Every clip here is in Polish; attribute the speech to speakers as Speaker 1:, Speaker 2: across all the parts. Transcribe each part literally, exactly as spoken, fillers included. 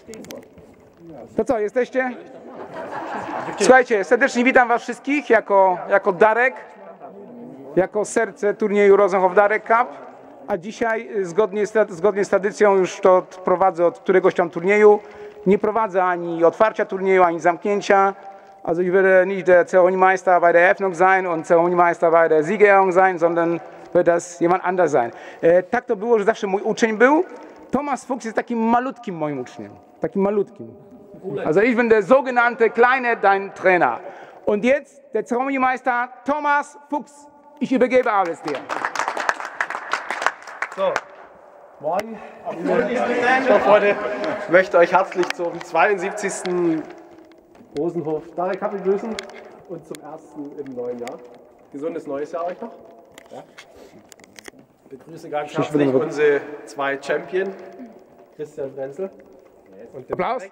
Speaker 1: To co, jesteście? Słuchajcie, serdecznie witam was wszystkich jako, jako Darek, jako serce turnieju Rosenhof Darek Cup, a dzisiaj zgodnie z, zgodnie z tradycją już to prowadzę od któregoś tam turnieju. Nie prowadzę ani otwarcia turnieju, ani zamknięcia. Also ich werde nicht der Zeremoniemeister bei der Eröffnung sein und Zeremoniemeister bei der Siegerehrung sein, sondern wird das jemand anders sein. E, tak to było, że zawsze mój uczeń był. Thomas Fuchs jest takim malutkim moim uczniem. Takim malutkim. Also ich bin der sogenannte kleine dein Trainer. Und jetzt der Zeremoniemeister Thomas Fuchs. Ich übergebe alles dir.
Speaker 2: So, morgen, liebe Freunde, ich möchte euch herzlich zum zweiundsiebzigsten Rosenhof Darek Cup begrüßen und zum ersten im neuen Jahr. Gesundes neues Jahr euch noch. Ja. Ich begrüße ganz herzlich unsere zwei Champion, Christian Wenzel und den
Speaker 1: Applaus.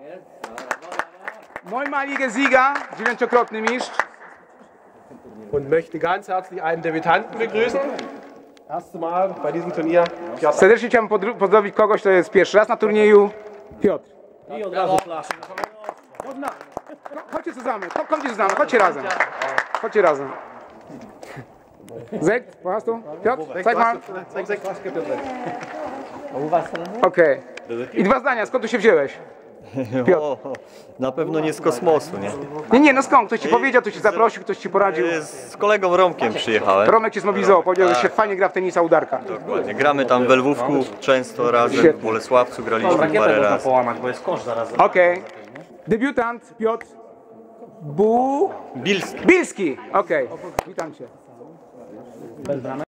Speaker 1: Neunmaliger Sieger, dziewięciokrotny mistrz.
Speaker 2: Und möchte ganz herzlich einen Debütanten begrüßen. Erste Mal bei diesem Turnier. Piotr.
Speaker 1: Serdecznie chciałbym pozdrowić kogoś, kto jest pierwszy raz na turnieju. Piotr.
Speaker 3: I od razu flaszkę.
Speaker 1: Chodźcie zusammen, chodźcie zusammen, chodźcie razem. Chodźcie razem. Sekt, wo hast du? Piotr, zeig mal.
Speaker 2: Zeig, zeig, flaszkę, Piotr.
Speaker 1: Okej. I dwa zdania, skąd tu się wziąłeś? Piotr.
Speaker 3: O, na pewno nie z kosmosu, nie?
Speaker 1: Nie, nie, no skąd? Ktoś ci powiedział, ktoś ci zaprosił, ktoś ci poradził.
Speaker 3: Z kolegą Romkiem przyjechałem.
Speaker 1: Romek cię zmobilizował, powiedział, że się fajnie gra w tenisa u Darka.
Speaker 3: Dokładnie. Gramy tam we Lwówku często razem, w Bolesławcu graliśmy parę razy.
Speaker 1: Okej. Debiutant Piotr Bu...
Speaker 3: Bilski.
Speaker 1: Bilski. Okej. Witam cię.